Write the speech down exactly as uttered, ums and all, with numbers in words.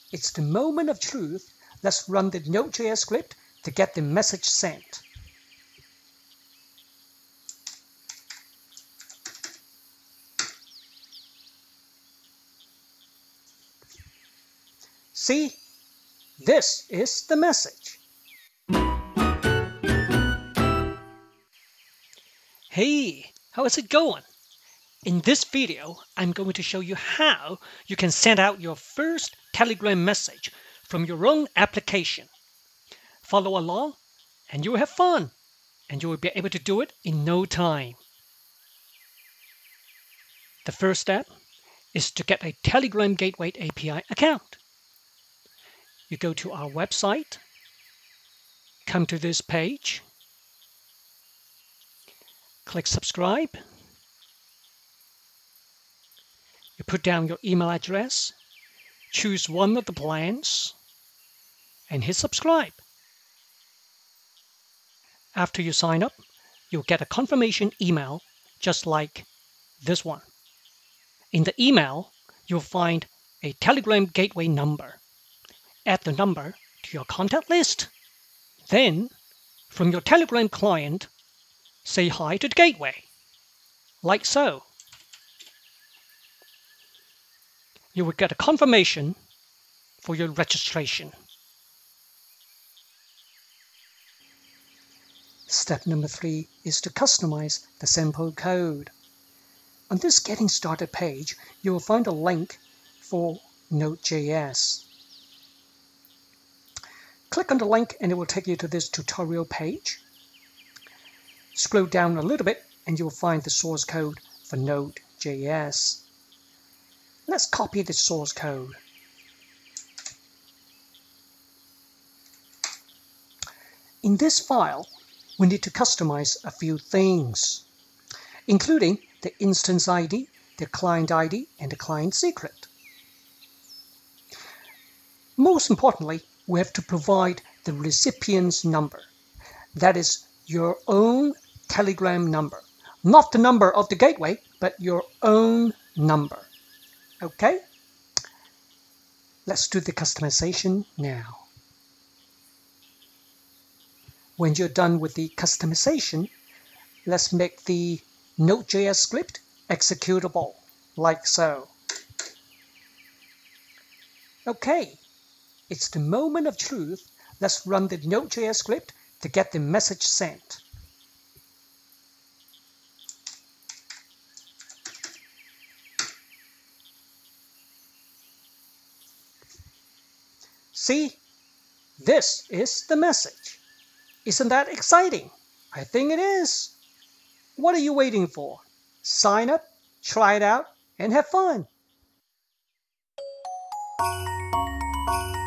It's the moment of truth. Let's run the Node.js script to get the message sent. See, this is the message. Hey, how is it going? In this video, I'm going to show you how you can send out your first Telegram message from your own application. Follow along and you will have fun, and you will be able to do it in no time. The first step is to get a Telegram Gateway A P I account. You go to our website, come to this page, click subscribe. You put down your email address, choose one of the plans, and hit subscribe. After you sign up, you'll get a confirmation email just like this one. In the email, you'll find a Telegram Gateway number. Add the number to your contact list. Then, from your Telegram client, say hi to the gateway, like so. You will get a confirmation for your registration. Step number three is to customize the sample code. On this Getting Started page, you will find a link for Node.js. Click on the link and it will take you to this tutorial page. Scroll down a little bit and you'll find the source code for Node.js. Let's copy the source code. In this file, we need to customize a few things, including the instance I D, the client I D, and the client secret. Most importantly, we have to provide the recipient's number. That is your own Telegram number. Not the number of the gateway, but your own number. Okay? Let's do the customization now. When you're done with the customization, let's make the Node.js script executable, like so. Okay, it's the moment of truth. Let's run the Node.js script to get the message sent. See, this is the message. Isn't that exciting? I think it is. What are you waiting for? Sign up, try it out, and have fun.